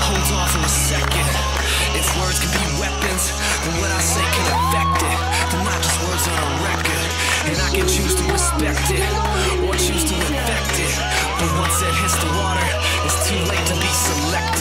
hold on for a second. If words can be weapons, then what I say can affect it. They're not just words on a record, and I can choose to respect it or choose to infect it. But once it hits the water, it's too late to be selected.